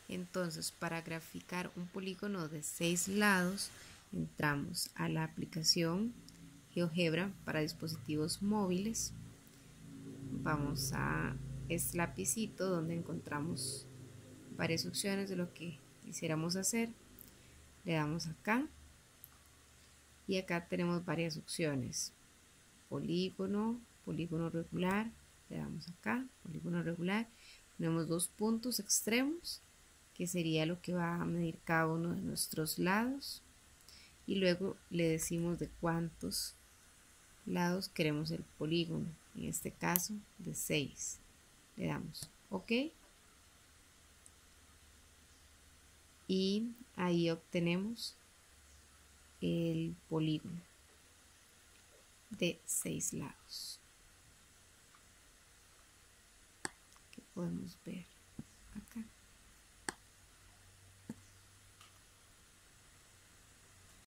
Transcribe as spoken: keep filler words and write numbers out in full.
Entonces, para graficar un polígono de seis lados, entramos a la aplicación GeoGebra para dispositivos móviles. Vamos a este lapicito donde encontramos varias opciones de lo que quisiéramos hacer. Le damos acá y acá tenemos varias opciones: polígono, polígono regular. Le damos acá, polígono regular. Tenemos dos puntos extremos, que sería lo que va a medir cada uno de nuestros lados, y luego le decimos de cuántos lados queremos el polígono, en este caso de seis. Le damos OK y ahí obtenemos el polígono de seis lados que podemos ver.